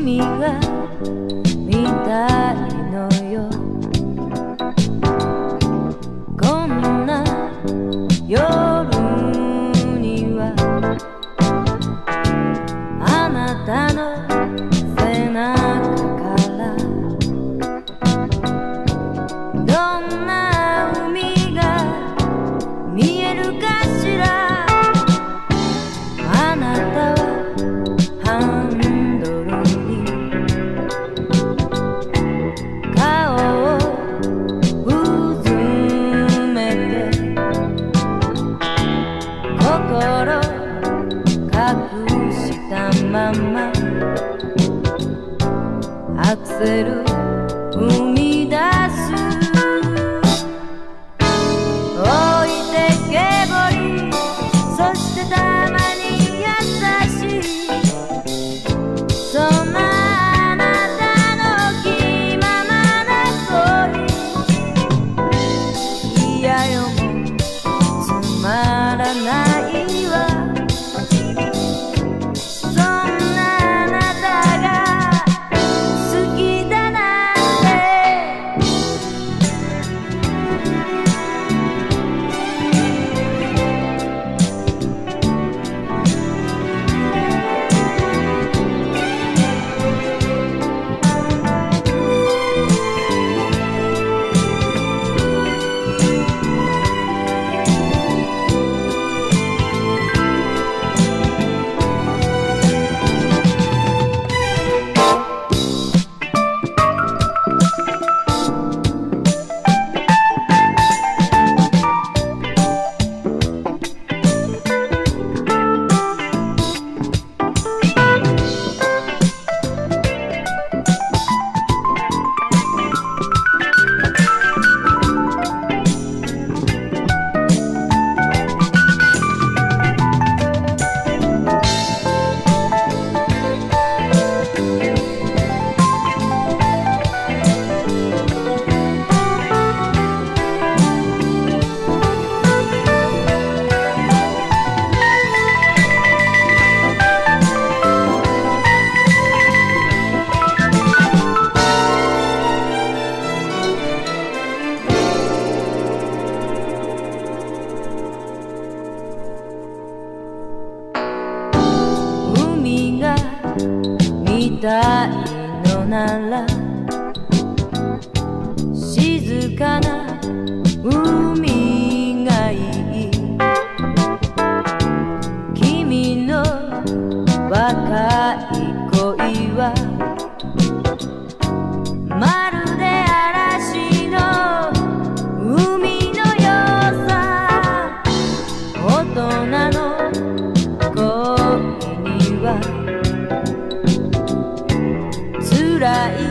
海が見たいのよ。こんな夜にはあなたの背中からどんな海が見えるかしら。あなたはハンドルに顔をうずめて心隠したままアクセル踏み出す。置いてけぼり、そしてたまに優しい、そんなあなたの気ままな恋、いやよもつまらないわ。そんなあなたが好きだなんて。海が見たいのなら静かな海がいい。君の若い恋はまるで嵐の海のよさ。大人の恋には辛い